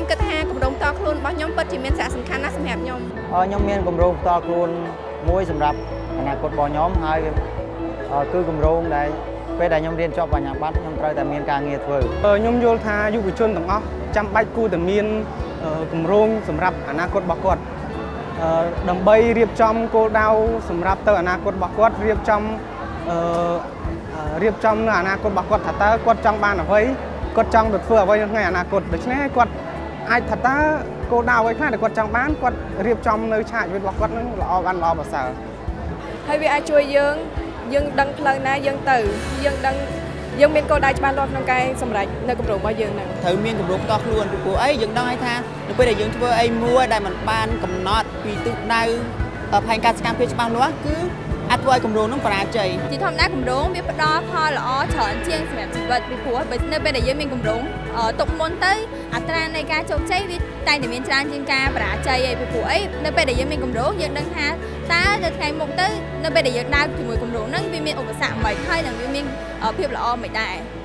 គិតថាគម្រោងតខ្លួនរបស់ខ្ញុំពិតជាមានសារៈសំខាន់ណាស់សម្រាប់ខ្ញុំខ្ញុំមានគម្រោងតខ្លួនមួយសម្រាប់អនាគតរបស់ខ្ញុំហើយគឺគម្រោងដែលពេលដែលខ្ញុំរៀនចប់បញ្ញាបត្រខ្ញុំត្រូវតែមានការងារធ្វើខ្ញុំយល់ថាយុវជនទាំងអស់ចាំបាច់គួរតែមានគម្រោងសម្រាប់អនាគតរបស់គាត់ដើម្បីរៀបចំគោលដៅសម្រាប់ទៅអនាគតរបស់គាត់រៀបចំនៅអនាគតរបស់គាត់ថាតើគាត់ចង់បានអ្វីគាត់ចង់ទៅធ្វើអ្វីនៅថ្ងៃអនាគតដូច្នេះគាត់អាចថាតើគោលដៅអ្វីខ្លះដែលគាត់ចង់បានគាត់រៀបចំនៅឆាកជីវិតរបស់គាត់នឹងល្អបានល្អប្រសើរហើយវាអាចជួយយើងដឹងផ្លូវណាយើងទៅយើងមានគោលដៅច្បាស់លាស់ក្នុងការសម្រេចនៅគម្រោងរបស់យើងហ្នឹងត្រូវមានគម្រោងផ្ទាល់ខ្លួនពីព្រោះអីយើងដឹងហើយថានៅពេលដែលយើងធ្វើអីមួយដែលมันបានកំណត់ពីទិសដៅផែនការសកម្មភាពច្បាស់លាស់គឺអាចធ្វើឲ្យគម្រោងនោះបរាជ័យជាធម្មតាគម្រោងវាផ្ដល់ផលល្អច្រើនជាងសម្រាប់ជីវិតពីព្រោះនៅពេលដែលយើងមានគម្រោងទុកមុនទៅអត្រានៃការជោគជ័យវាតែងតែមានច្រើនជាងការបរាជ័យឯពីព្រោះអីនៅពេលដែលយើងមានគម្រោងយើងដឹងថាតើនៅថ្ងៃមុខទៅនៅពេលដែលយើងដើរជាមួយគម្រោងហ្នឹងវាមានឧបសគ្គមិនហើយនឹងវាមានភាពល្អមិនដែរ